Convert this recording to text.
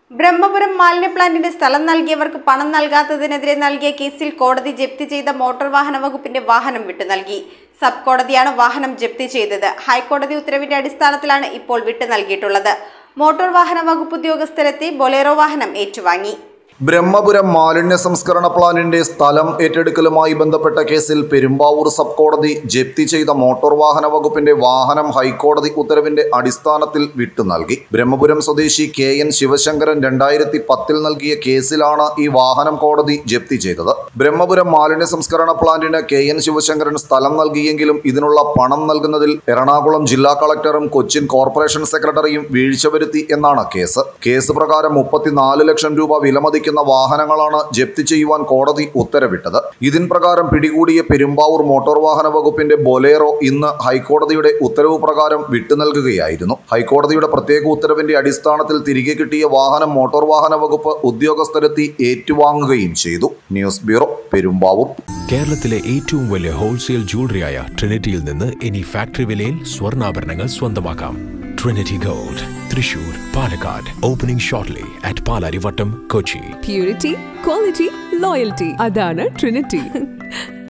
ബ്രഹ്മപുരം മാലിന്യ പ്ലാന്റിന്റെ സ്ഥലം നൽകിയവർക്ക് പണം നൽകാത്തതിനെതിരെ നൽകിയ കേസിൽ കോടതി ജപ്തി ചെയ്ത മോട്ടോർ വാഹന വകുപ്പിന്റെ വാഹനം വിട്ടു നൽകി. സബ് കോടതിയാണ് വാഹനം ജപ്തി ചെയ്തത്. ഹൈക്കോടതി ഉത്തരവിന്റെ അടിസ്ഥാനത്തിലാണ് ഇപ്പോൾ വിട്ടു നൽകിയിട്ടുള്ളത്. മോട്ടോർ വാഹന വകുപ്പ് ഉദ്യോഗസ്ഥരെത്തി ബൊലേറോ വാഹനം ഏറ്റുവാങ്ങി. ബ്രഹ്മപുരം മാലിന്യ സംസ്കരണ പ്ലാന്റിന്റെ സ്ഥലം ഏറ്റെടുക്കലുമായി ബന്ധപ്പെട്ട കേസിൽ പെരുമ്പാവൂർ സബ് കോടതി ജപ്തി ചെയ്ത മോട്ടോർ വാഹന വകുപ്പിന്റെ വാഹനം ഹൈക്കോടതി ഉത്തരവിന്റെ അടിസ്ഥാനത്തിൽ വിട്ടു നൽകി. ബ്രഹ്മപുരം സ്വദേശി KN ശിവശങ്കരൻ 2010 നൽകിയ കേസിലാണ് ഈ വാഹനം കോടതി ജപ്തി ചെയ്തത്. ബ്രഹ്മപുരം മാലിന്യ സംസ്കരണ പ്ലാന്റിന് KN ശിവശങ്കരൻ സ്ഥലം നൽകിയെങ്കിലും ഇതിനുള്ള പണം നൽകുന്നതിൽ എറണാകുളം ജില്ലാ കളക്ടറും കൊച്ചിൻ കോർപ്പറേഷൻ സെക്രട്ടറിയും വീഴ്ച വരുത്തി എന്നാണ് കേസ്. കേസ് പ്രകാരം 34 ലക്ഷം രൂപ വിലമതി വാഹനങ്ങളാണ് ജപ്തി ചെയ്യുവാൻ കോടതി ഉത്തരവിട്ടത്. ഇതിൻ പ്രകാരം പിടികൂടിയ പെരുമ്പാവൂർ മോട്ടോർ വാഹന വകുപ്പിന്റെ ബൊലേറോ ഇന്ന് ഹൈക്കോടതിയുടെ ഉത്തരവ് പ്രകാരം വിട്ടു നൽകുകയായിരുന്നു. ഹൈക്കോടതിയുടെ പ്രത്യേക ഉത്തരവിന്റെ അടിസ്ഥാനത്തിൽ തിരികെ കിട്ടിയ വാഹനം മോട്ടോർ വാഹന വകുപ്പ് ഉദ്യോഗസ്ഥരെത്തി ഏറ്റുവാങ്ങുകയും ചെയ്തു. News bureau, Perumbavoor. കേരളത്തിലെ ഏറ്റവും വലിയ ഹോൾസെയിൽ ജ്വല്ലറിയായ ട്രിനിറ്റിയിൽ നിന്ന് ഇനി ഫാക്ടറി വിലയിൽ സ്വർണ്ണാഭരണങ്ങൾ സ്വന്തമാക്കാം. Trinity Gold, Thrissur, Palakkad, opening shortly at Palarivattam, Kochi. Purity, quality, loyalty. Adana Trinity.